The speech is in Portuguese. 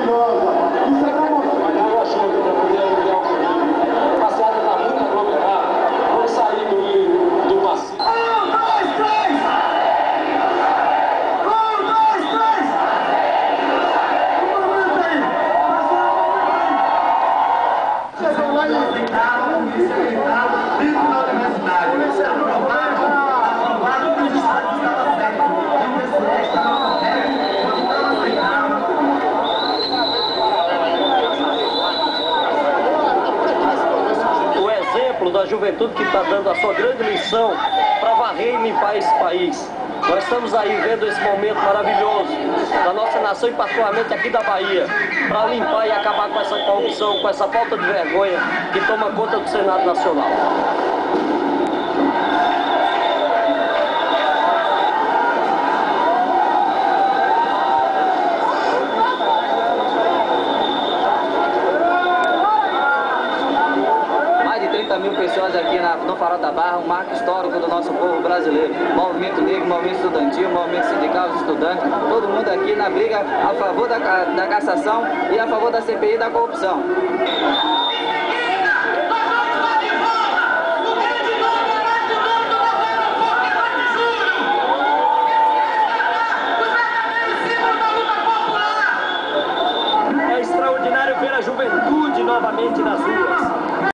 maravilhosa. Isso é pra mostrar. Eu acho que para poder alugar o caminho. A passeada está muito aglomerada. Vamos sair do passeio. 1, 2, 3! 1, 2, 3! Um momento aí! Chegou lá e aceitaram, e se aceitaram dentro da universidade. Aprovado que o Estado estava certo. E o PCE estava correto, quando não aceitaram. O exemplo da juventude que está dando a sua grande lição para varrer e limpar esse país. Nós estamos aí vendo esse momento maravilhoso da nossa nação e particularmente aqui da Bahia, para limpar e acabar com essa corrupção, com essa falta de vergonha que toma conta do Senado Nacional. Mais de 30 mil pessoas aqui no Farol da Barra, um marco histórico do nosso povo brasileiro. Movimento negro, movimento estudantil, movimento sindical, os estudantes, todo mundo aqui na briga a favor da cassação e a favor da CPI da corrupção.